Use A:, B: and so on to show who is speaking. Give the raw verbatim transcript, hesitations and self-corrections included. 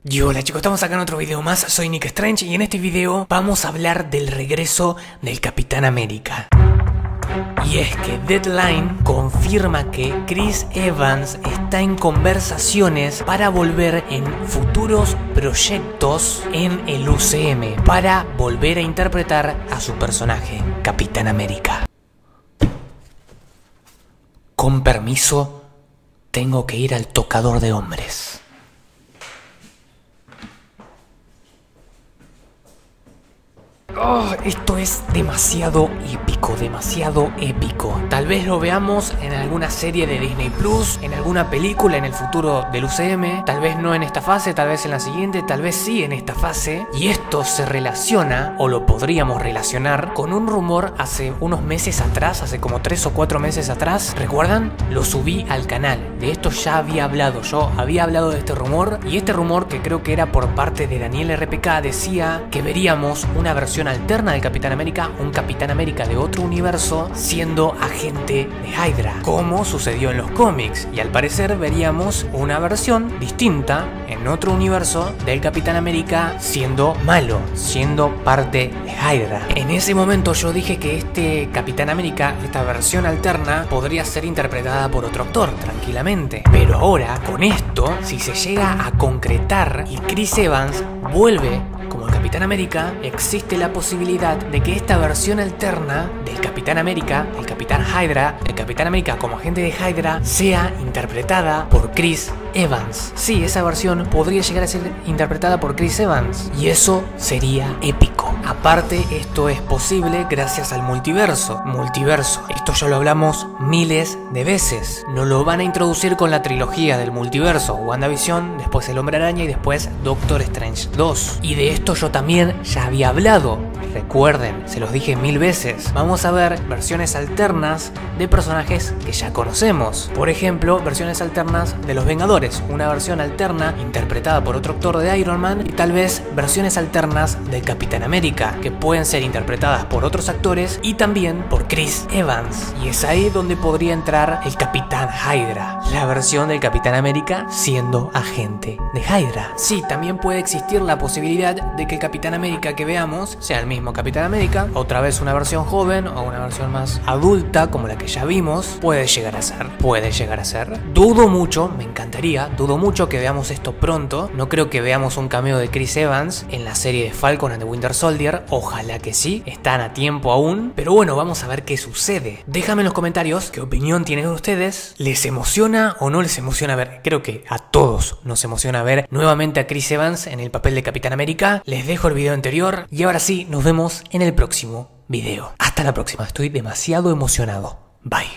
A: Y hola chicos, estamos acá en otro video más, soy Nick Strange y en este video vamos a hablar del regreso del Capitán América. Y es que Deadline confirma que Chris Evans está en conversaciones para volver en futuros proyectos en el U C M, para volver a interpretar a su personaje, Capitán América. Con permiso, tengo que ir al tocador de hombres. Oh, esto es demasiado épico, demasiado épico. Tal vez lo veamos en alguna serie de Disney Plus, en alguna película en el futuro del U C M. Tal vez no en esta fase, tal vez en la siguiente, tal vez sí en esta fase. Y esto se relaciona, o lo podríamos relacionar, con un rumor hace unos meses atrás, hace como tres o cuatro meses atrás. ¿Recuerdan? Lo subí al canal. De esto ya había hablado. Yo había hablado de este rumor. Y este rumor, que creo que era por parte de Daniel R P K, decía que veríamos una versión alterna del Capitán América, un Capitán América de otro universo siendo agente de Hydra, como sucedió en los cómics, y al parecer veríamos una versión distinta en otro universo del Capitán América siendo malo, siendo parte de Hydra. En ese momento yo dije que este Capitán América, esta versión alterna, podría ser interpretada por otro actor tranquilamente, pero ahora con esto, si se llega a concretar y Chris Evans vuelve como el Capitán América, existe la posibilidad de que esta versión alterna del Capitán América, el Capitán Hydra, el Capitán América como agente de Hydra, sea interpretada por Chris Evans. Sí, esa versión podría llegar a ser interpretada por Chris Evans, y eso sería épico. Aparte, esto es posible gracias al multiverso. Multiverso, esto ya lo hablamos miles de veces. Nos lo van a introducir con la trilogía del multiverso: WandaVision, después El Hombre Araña y después Doctor Strange dos. Y de esto yo también ya había hablado. Recuerden, se los dije mil veces. Vamos a ver versiones alternas de personajes que ya conocemos. Por ejemplo, versiones alternas de los Vengadores. Una versión alterna interpretada por otro actor de Iron Man. Y tal vez versiones alternas del Capitán América, que pueden ser interpretadas por otros actores y también por Chris Evans. Y es ahí donde podría entrar el Capitán Hydra, la versión del Capitán América siendo agente de Hydra. Sí, también puede existir la posibilidad de que el Capitán América que veamos sea el mismo Capitán América, otra vez una versión joven o una versión más adulta como la que ya vimos. Puede llegar a ser, puede llegar a ser. Dudo mucho, me encantaría, dudo mucho que veamos esto pronto. No creo que veamos un cameo de Chris Evans en la serie de Falcon and the Winter Soldier. Ojalá que sí, están a tiempo aún. Pero bueno, vamos a ver qué sucede. Déjame en los comentarios qué opinión tienen ustedes. ¿Les emociona o no les emociona ver? Creo que a todos nos emociona ver nuevamente a Chris Evans en el papel de Capitán América. Les dejo el video anterior y ahora sí, nos vemos en el próximo video. Hasta la próxima, estoy demasiado emocionado. Bye.